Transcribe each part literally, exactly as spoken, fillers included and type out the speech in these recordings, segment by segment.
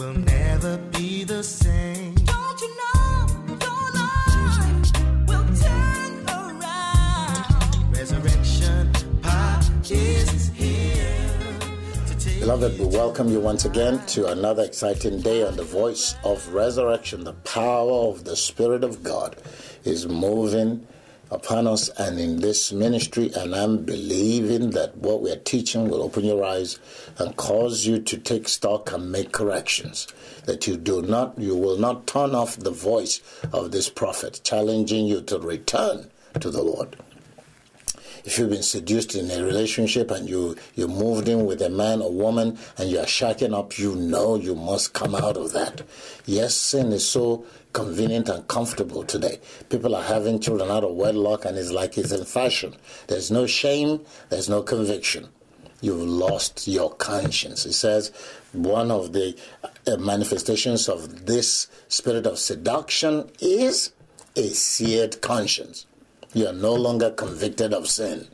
will never be the same. Don't you know your life will turn around? Resurrection power is here to take. Beloved, we welcome you once again to another exciting day on the Voice of Resurrection. The power of the Spirit of God is moving upon us and in this ministry, and I'm believing that what we are teaching will open your eyes and cause you to take stock and make corrections, that you do not, you will not turn off the voice of this prophet, challenging you to return to the Lord. If you've been seduced in a relationship and you, you moved in with a man or woman and you are shacking up, you know you must come out of that. Yes, sin is so convenient and comfortable today. People are having children out of wedlock and it's like it's in fashion. There's no shame, there's no conviction. You've lost your conscience. It says one of the uh, manifestations of this spirit of seduction is a seared conscience. You are no longer convicted of sin.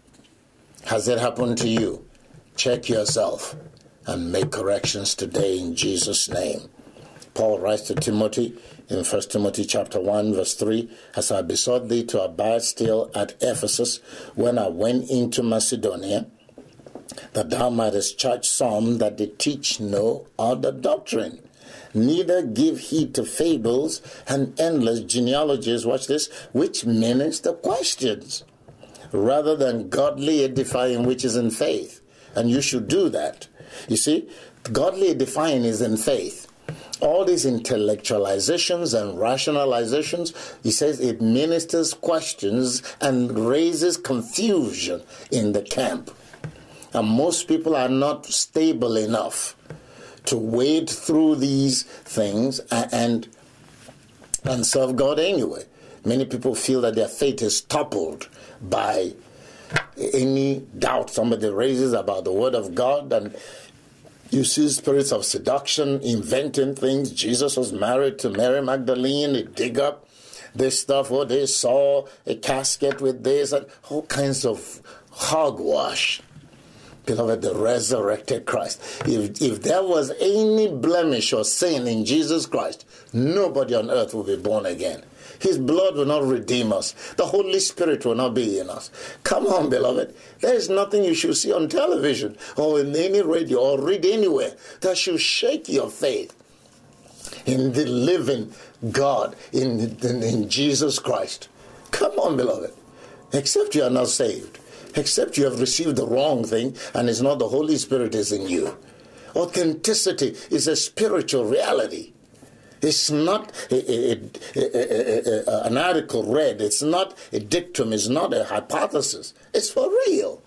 Has it happened to you? Check yourself and make corrections today in Jesus' name. Paul writes to Timothy in First Timothy chapter one, verse three, as I besought thee to abide still at Ephesus when I went into Macedonia, that thou mightest charge some that they teach no other doctrine. Neither give heed to fables and endless genealogies, watch this, which minister questions, rather than godly edifying which is in faith. And you should do that. You see, godly edifying is in faith. All these intellectualizations and rationalizations, he says it ministers questions and raises confusion in the camp. And most people are not stable enough to wade through these things and and serve God anyway. Many people feel that their faith is toppled by any doubt somebody raises about the Word of God, and you see spirits of seduction inventing things. Jesus was married to Mary Magdalene. They dig up this stuff. Oh, they saw a casket with this and all kinds of hogwash. Beloved, the resurrected Christ. If, if there was any blemish or sin in Jesus Christ, nobody on earth will be born again. His blood will not redeem us. The Holy Spirit will not be in us. Come on, beloved. There is nothing you should see on television or in any radio or read anywhere that should shake your faith in the living God, in, in, in Jesus Christ. Come on, beloved. Except you are not saved. Except you have received the wrong thing and it's not the Holy Spirit is in you. Authenticity is a spiritual reality. It's not a, a, a, a, a, an article read. It's not a dictum. It's not a hypothesis. It's for real.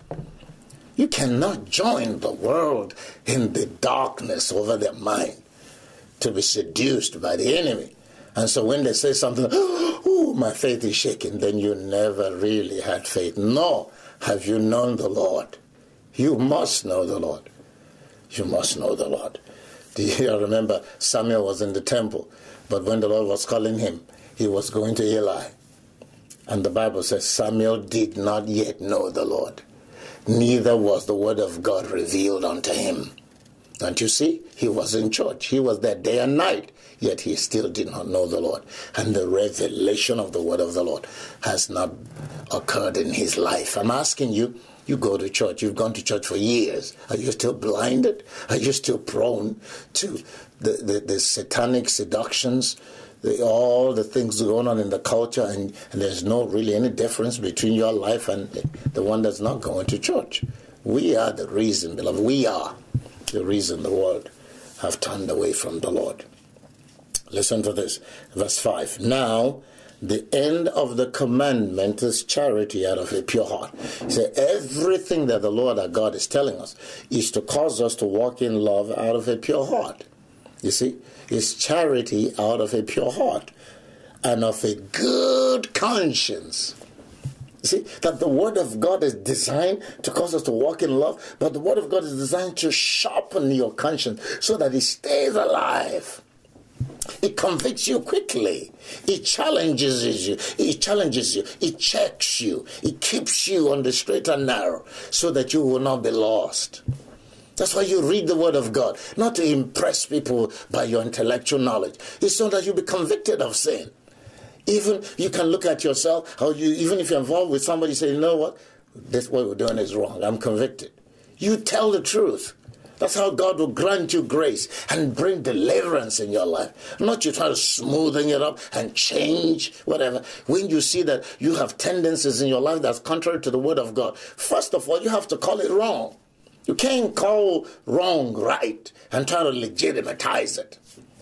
You cannot join the world in the darkness over their mind to be seduced by the enemy. And so when they say something, oh, my faith is shaking, then you never really had faith. No. Have you known the Lord? You must know the Lord. You must know the Lord. Do you remember Samuel was in the temple, but when the Lord was calling him, he was going to Eli. And the Bible says Samuel did not yet know the Lord. Neither was the word of God revealed unto him. Don't you see? He was in church. He was there day and night, yet he still did not know the Lord. And the revelation of the word of the Lord has not occurred in his life. I'm asking you, you go to church. You've gone to church for years. Are you still blinded? Are you still prone to the, the, the satanic seductions, the, all the things going on in the culture, and, and there's no really any difference between your life and the one that's not going to church? We are the reason, beloved. We are the reason the world have turned away from the Lord. Listen to this, verse five. Now, the end of the commandment is charity out of a pure heart. So everything that the Lord our God is telling us is to cause us to walk in love out of a pure heart. You see, it's charity out of a pure heart and of a good conscience. You see, that the Word of God is designed to cause us to walk in love, but the Word of God is designed to sharpen your conscience so that it stays alive. It convicts you quickly. It challenges you. It challenges you. It checks you. It keeps you on the straight and narrow so that you will not be lost. That's why you read the Word of God, not to impress people by your intellectual knowledge. It's so that you be convicted of sin. Even you can look at yourself, how you, even if you're involved with somebody, say, you know what, this what we're doing is wrong. I'm convicted. You tell the truth. That's how God will grant you grace and bring deliverance in your life. Not you try to smoothen it up and change whatever. When you see that you have tendencies in your life that's contrary to the Word of God, first of all, you have to call it wrong. You can't call wrong right and try to legitimatize it.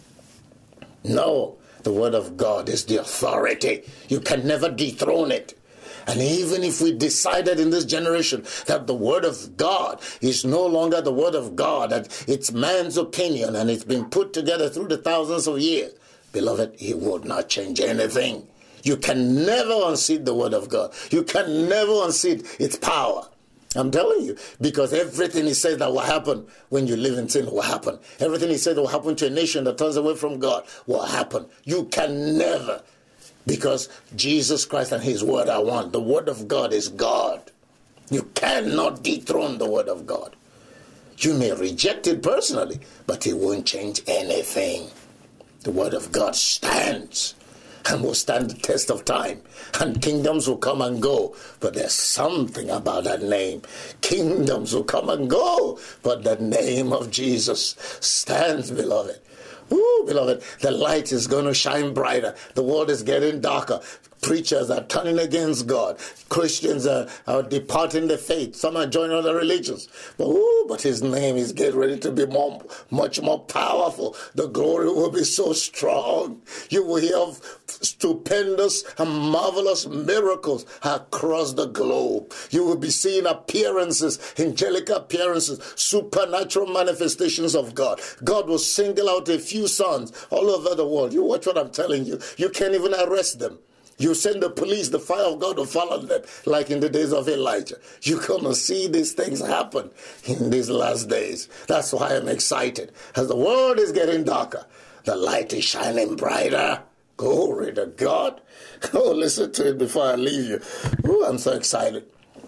No, the Word of God is the authority. You can never dethrone it. And even if we decided in this generation that the Word of God is no longer the Word of God, that it's man's opinion and it's been put together through the thousands of years, beloved, it would not change anything. You can never unseat the Word of God. You can never unseat its power. I'm telling you, because everything he says that will happen when you live in sin will happen. Everything he said will happen to a nation that turns away from God will happen. You can never. Because Jesus Christ and his word are one. The word of God is God. You cannot dethrone the word of God. You may reject it personally, but it won't change anything. The word of God stands and will stand the test of time. And kingdoms will come and go, but there's something about that name. Kingdoms will come and go, but the name of Jesus stands, beloved. Ooh, beloved, the light is going to shine brighter. The world is getting darker. Preachers are turning against God. Christians are, are departing the faith. Some are joining other religions. But, ooh, but his name is getting ready to be more, much more powerful. The glory will be so strong. You will hear of stupendous and marvelous miracles across the globe. You will be seeing appearances, angelic appearances, supernatural manifestations of God. God will single out a few sons all over the world. You watch what I'm telling you. You can't even arrest them. You send the police, the fire of God will follow them, like in the days of Elijah. You're going to see these things happen in these last days. That's why I'm excited. As the world is getting darker, the light is shining brighter. Glory to God. Oh, listen to it before I leave you. Oh, I'm so excited.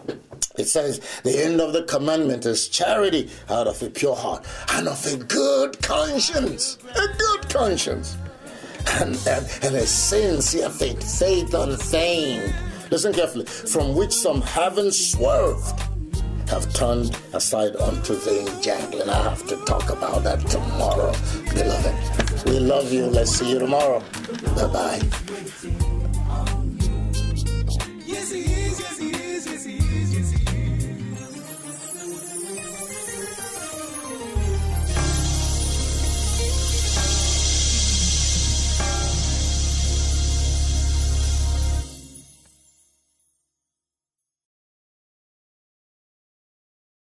It says, the end of the commandment is charity out of a pure heart and of a good conscience. A good conscience. And, and, and a sincere faith, faith unfeigned. Listen carefully. From which some having swerved have turned aside unto vain jangling. I have to talk about that tomorrow, beloved. We love you. Let's see you tomorrow. Bye-bye.